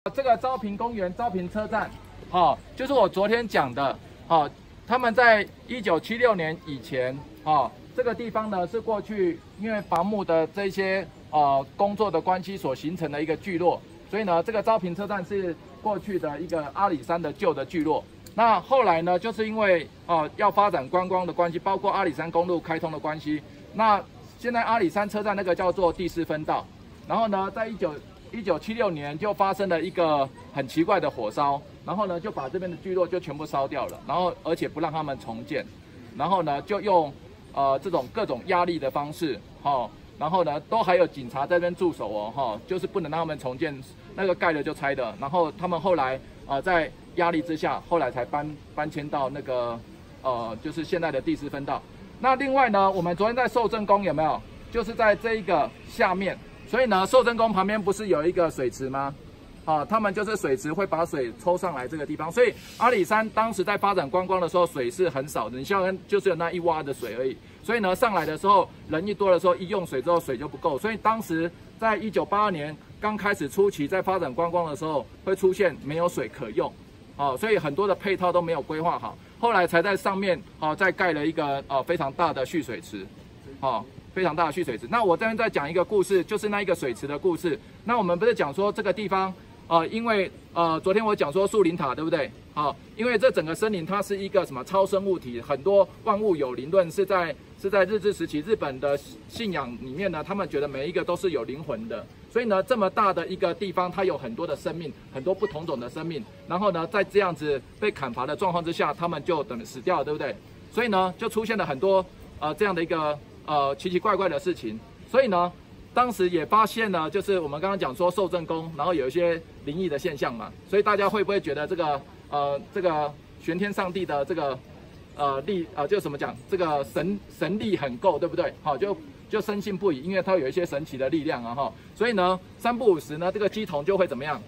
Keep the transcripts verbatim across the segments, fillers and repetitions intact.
这个昭平公园、昭平车站，好、哦，就是我昨天讲的，好、哦，他们在一九七六年以前，哦，这个地方呢是过去因为伐木的这些呃工作的关系所形成的一个聚落，所以呢，这个昭平车站是过去的一个阿里山的旧的聚落。那后来呢，就是因为呃要发展观光的关系，包括阿里山公路开通的关系，那现在阿里山车站那个叫做第四分道，然后呢，在一九一九七六年就发生了一个很奇怪的火烧，然后呢就把这边的聚落就全部烧掉了，然后而且不让他们重建，然后呢就用呃这种各种压力的方式，哈、哦，然后呢都还有警察在这边驻守哦，哈、哦，就是不能让他们重建，那个盖了就拆的，然后他们后来啊、呃、在压力之下，后来才搬搬迁到那个呃就是现在的第四分道。那另外呢，我们昨天在寿正宫有没有？就是在这一个下面。所以呢，寿正宫旁边不是有一个水池吗？啊，他们就是水池会把水抽上来这个地方。所以阿里山当时在发展观光的时候，水是很少的，你像就是有那一洼的水而已。所以呢，上来的时候人一多的时候，一用水之后水就不够。所以当时在一九八二年刚开始初期在发展观光的时候，会出现没有水可用，啊，所以很多的配套都没有规划好。后来才在上面啊再盖了一个呃非常大的蓄水池，啊。非常大的蓄水池。那我这边再讲一个故事，就是那一个水池的故事。那我们不是讲说这个地方，呃，因为呃，昨天我讲说树林塔，对不对？好、哦，因为这整个森林它是一个什么超生物体，很多万物有灵论是在是在日治时期日本的信仰里面呢，他们觉得每一个都是有灵魂的。所以呢，这么大的一个地方，它有很多的生命，很多不同种的生命。然后呢，在这样子被砍伐的状况之下，他们就等死掉了，对不对？所以呢，就出现了很多呃这样的一个。呃，奇奇怪怪的事情，所以呢，当时也发现了，就是我们刚刚讲说寿正宫，然后有一些灵异的现象嘛，所以大家会不会觉得这个呃这个玄天上帝的这个呃力呃就怎么讲，这个神神力很够，对不对？好、哦，就就深信不疑，因为它有一些神奇的力量啊哈，所以呢，三不五时呢，这个鸡童就会怎么样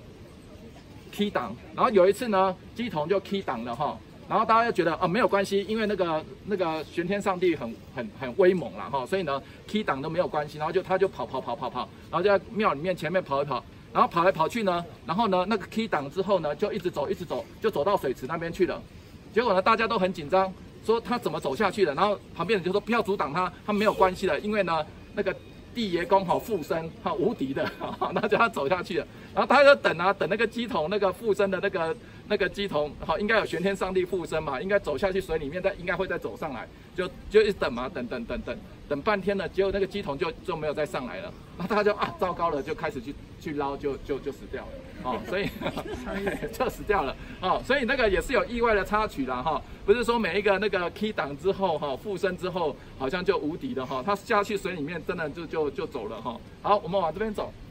key 档，然后有一次呢，鸡童就 key 档了哈。然后大家就觉得啊没有关系，因为那个那个玄天上帝很很很威猛啦哈，所以呢 key 档都没有关系，然后就他就跑跑跑跑跑，然后就在庙里面前面跑一跑，然后跑来跑去呢，然后呢那个 key 档之后呢就一直走一直走，就走到水池那边去了。结果呢大家都很紧张，说他怎么走下去的？然后旁边人就说不要阻挡他，他没有关系的，因为呢那个地爷公好附身哈无敌的，那叫他走下去了。然后他就等啊等那个鸡童那个附身的那个。那个鸡童好，应该有玄天上帝附身嘛，应该走下去水里面，再应该会再走上来，就就一直等嘛，等等等等等半天了，结果那个鸡童就就没有再上来了，然后大家就啊糟糕了，就开始去去捞，就就就死掉了，哦，所以就死掉了，哦，所以那个也是有意外的插曲啦，哈、哦，不是说每一个那个 key 档之后哈、哦、附身之后好像就无敌了哈、哦，他下去水里面真的就就就走了哈、哦，好，我们往这边走。